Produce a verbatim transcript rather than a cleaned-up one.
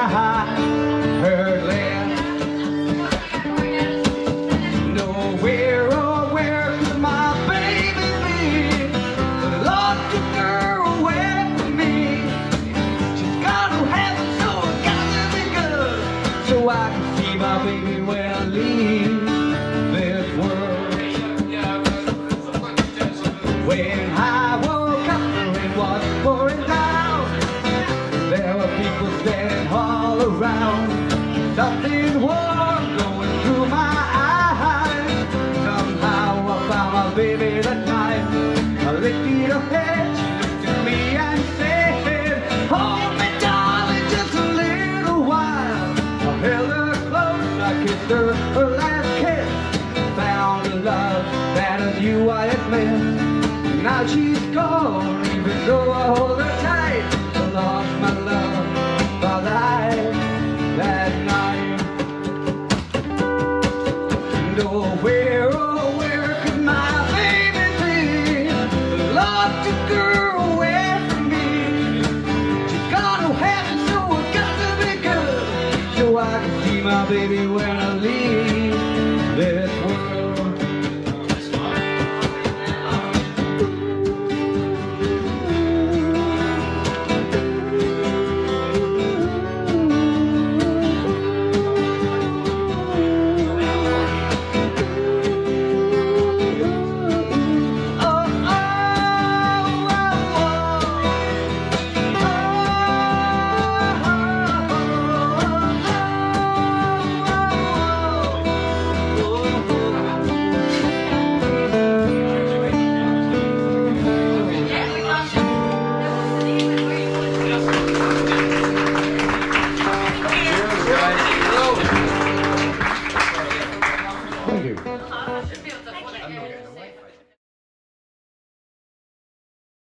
heard less. Nowhere, oh, where could my baby be? The Lord took her away from me. She's got to have it, so it got to be good, so I can see my baby when I leave this world. When I woke up, the rain was pouring down. There were people standing all around. Something warm going through my eyes. Somehow I found my baby that night. I lifted her head, she looked at me and said, hold me darling just a little while. I held her close, I kissed her, her last kiss. Found a love that I knew I had missed. Now she's gone, even though I hold her tight. I lost my love by life that night. Nowhere, oh, where could my baby be? The Lord took her away from me. She's gone to heaven, so it got to be good, so I can see my baby when I leave this world. Thank you.